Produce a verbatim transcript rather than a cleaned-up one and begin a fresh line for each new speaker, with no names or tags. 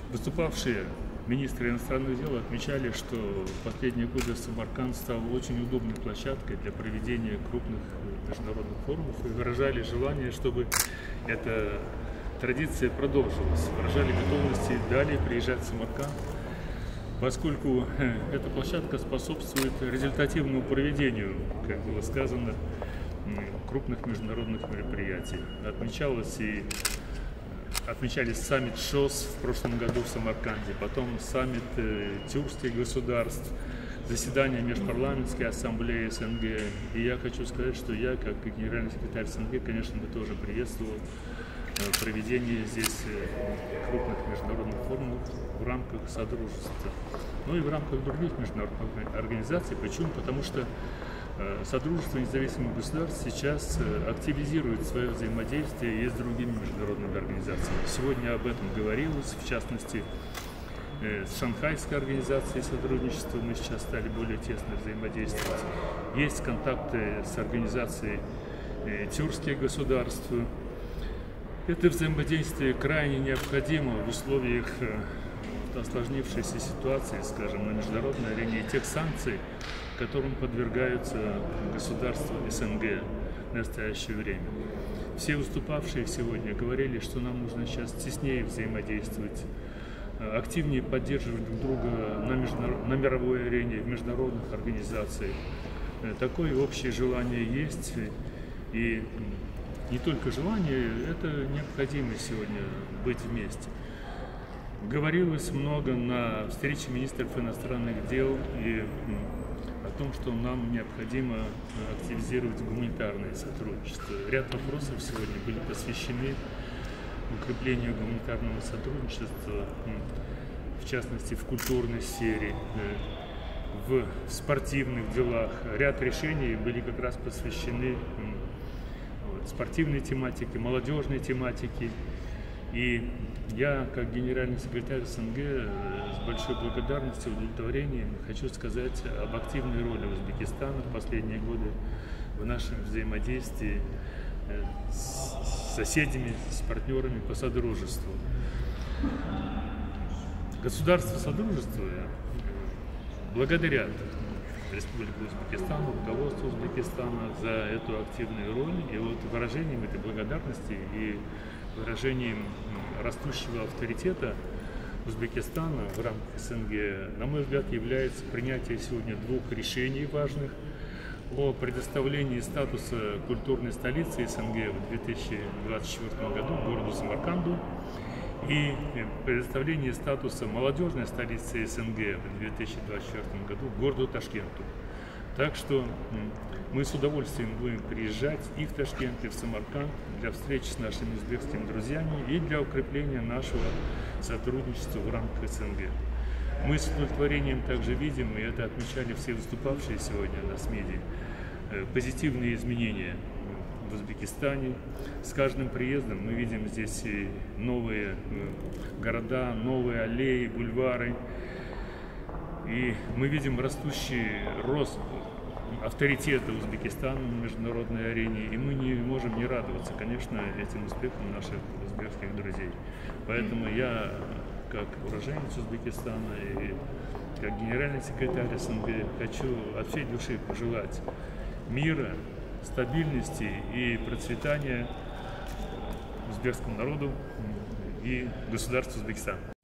Выступавшие министры иностранных дел отмечали, что в последние годы Самарканд стал очень удобной площадкой для проведения крупных международных форумов и выражали желание, чтобы эта традиция продолжилась, выражали готовность и далее приезжать в Самарканд, поскольку эта площадка способствует результативному проведению, как было сказано, крупных международных мероприятий. Отмечалось и Отмечались саммит ШОС в прошлом году в Самарканде, потом саммит э, тюркских государств, заседание Межпарламентской ассамблеи СНГ. И я хочу сказать, что я, как генеральный секретарь СНГ, конечно, бы тоже приветствовал э, проведение здесь э, крупных международных форумов в рамках Содружества. Ну и в рамках других международных организаций. Почему? Потому что Содружество независимых государств сейчас активизирует свое взаимодействие и с другими международными организациями. Сегодня об этом говорилось, в частности, с Шанхайской организацией сотрудничества мы сейчас стали более тесно взаимодействовать. Есть контакты с организацией тюркских государств. Это взаимодействие крайне необходимо в условиях осложнившейся ситуации, скажем, на международной арене, и тех санкций, которым подвергаются государства СНГ в настоящее время. Все выступавшие сегодня говорили, что нам нужно сейчас теснее взаимодействовать, активнее поддерживать друг друга на, международ... на мировой арене, в международных организациях. Такое общее желание есть, и не только желание, это необходимость сегодня быть вместе. Говорилось много на встрече министров иностранных дел и о том, что нам необходимо активизировать гуманитарное сотрудничество. Ряд вопросов сегодня были посвящены укреплению гуманитарного сотрудничества, в частности, в культурной сфере, в спортивных делах. Ряд решений были как раз посвящены спортивной тематике, молодежной тематике. И я, как генеральный секретарь СНГ, с большой благодарностью и удовлетворением хочу сказать об активной роли Узбекистана в последние годы в нашем взаимодействии с соседями, с партнерами по Содружеству. Государство Содружества благодарят Республику Узбекистан, руководство Узбекистана за эту активную роль. И вот выражением этой благодарности и выражением растущего авторитета Узбекистана в рамках СНГ, на мой взгляд, является принятие сегодня двух решений важных о предоставлении статуса культурной столицы СНГ в две тысячи двадцать четвёртом году городу Самарканду и предоставление статуса молодежной столицы СНГ в две тысячи двадцать четвёртом году городу Ташкенту. Так что мы с удовольствием будем приезжать и в Ташкент, и в Самарканд для встречи с нашими узбекскими друзьями и для укрепления нашего сотрудничества в рамках СНГ. Мы с удовлетворением также видим, и это отмечали все выступавшие сегодня на СМИДе, позитивные изменения в Узбекистане. С каждым приездом мы видим здесь и новые города, новые аллеи, бульвары. И мы видим растущий рост авторитета Узбекистана на международной арене, и мы не можем не радоваться, конечно, этим успехам наших узбекских друзей. Поэтому я, как уроженец Узбекистана и как генеральный секретарь СНГ, хочу от всей души пожелать мира, стабильности и процветания узбекскому народу и государству Узбекистана.